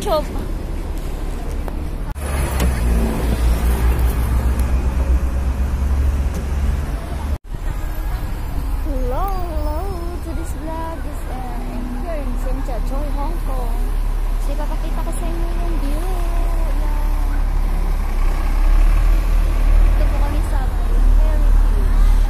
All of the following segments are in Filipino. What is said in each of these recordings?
shop. Hello. Today's vlog is here in Tsim Sha Tsui, Hong Kong. So, ipapakita ko sa inyo yung view. Ito po kami sa Heritage.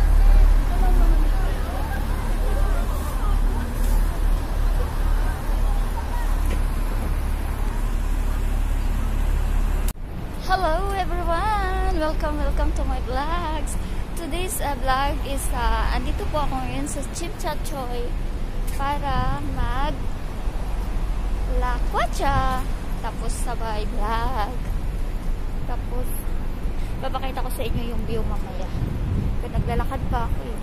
Hello everyone! Welcome to my vlogs. Today's vlog is andito po ako ngayon sa Tsim Sha Tsui para mag lakwacha, tapos sabay vlog, tapos babakita ko sa inyo yung view mamaya. Pero naglalakad pa ako eh.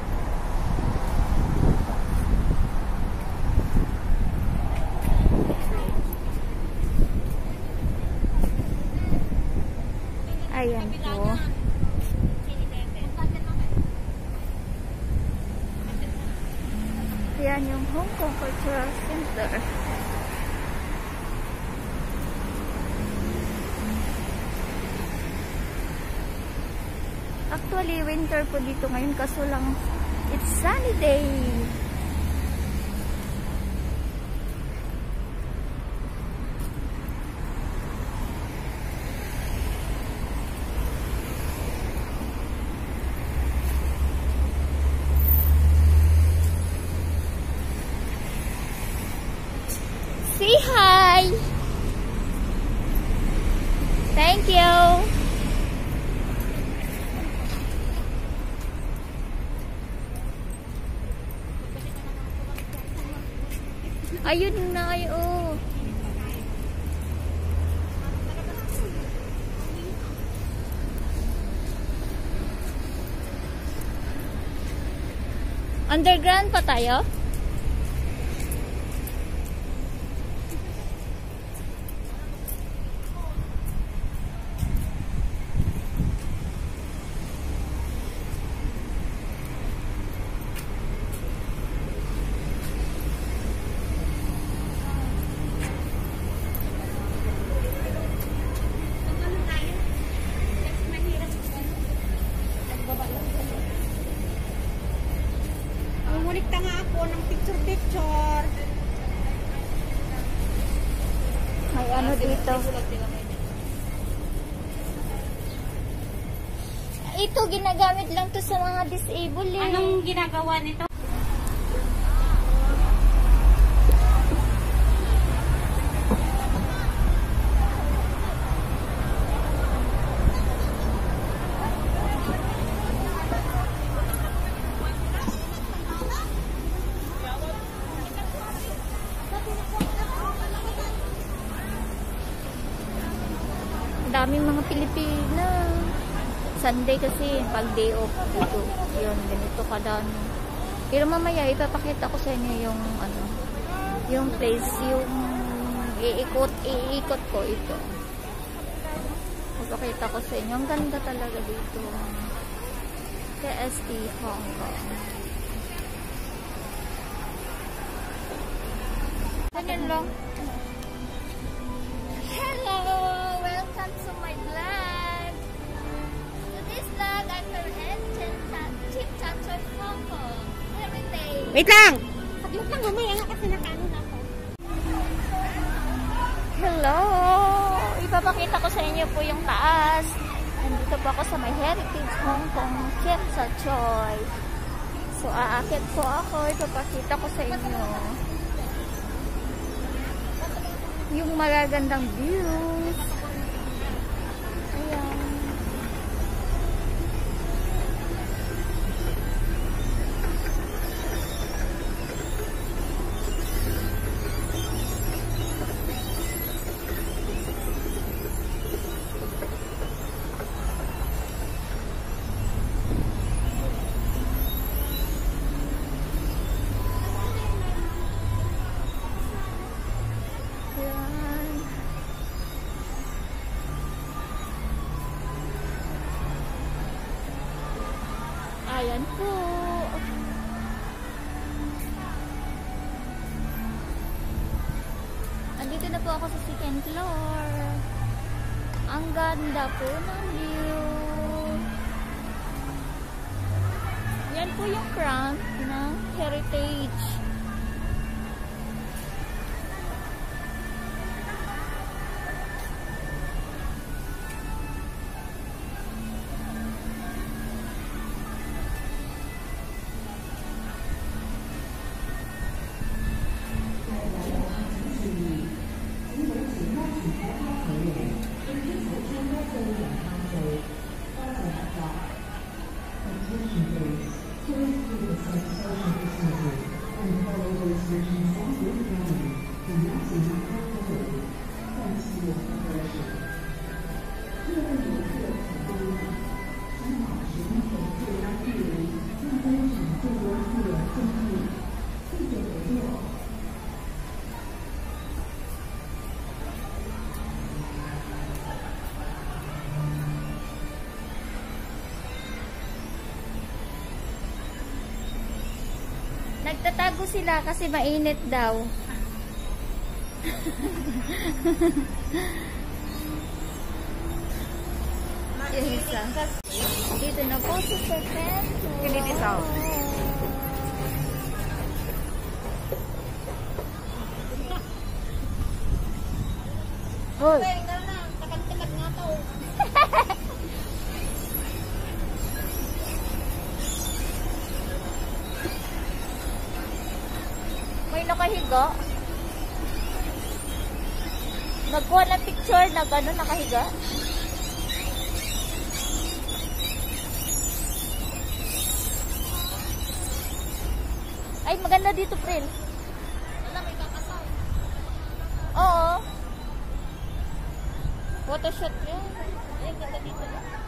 Ayan po. Ayan yung Hong Kong Cultural Center. Actually, winter po dito ngayon kaso lang it's sunny day. Say hi! Thank you! Ayun na kayo. Underground pa tayo? Umulikta nga ako ng picture. May ano dito. Ito ginagamit lang to sa mga disabled eh. Anong ginagawa nito? Daming mga Pilipina. Sunday kasi, pag day off dito. Yun, ganito kadami. Pero mamaya, ipapakita ko sa inyo yung, ano, yung place, yung iikot ko ito. Ipapakita ko sa inyo. Ang ganda talaga dito. KST Hong Kong. Ganyan lang. Hello! Welcome to my vlog. Today's vlog, I'm here in Tsim Sha Tsui, Hong Kong. Heritage. Wait lang! Saglit lang, mamaya nga kasi nakaano na ako. Hello! Ipapakita ko sa inyo po yung taas. Nandito po ako sa may Heritage Hong Kong, Tsim Sha Tsui. So, aakit po ako. Ipapakita ko sa inyo yung magagandang views. Ayan. Ayan po. Andito na po ako sa City second floor. Ang ganda po ng view. Yan po yung front ng Heritage. Nagtatago sila kasi mainit daw. Yung isa. Dito na po sa second floor. Kennedy South. Hoy. Tagal-tagal nga to. May nakahiga. Nagkuha ng picture na gano'n nakahiga. Ay, maganda dito, Pril. Wala, may kakasal. Oo. Photoshoot yun. Ay, ganda dito.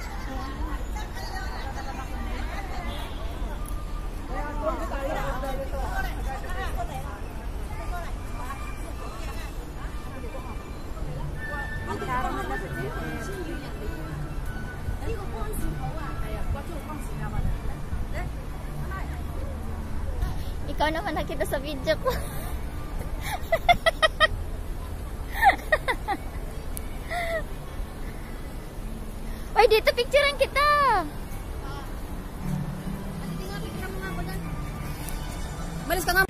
Ikaw naman nakita sa video ko. Oy, dito picturean kita. Malis ka nga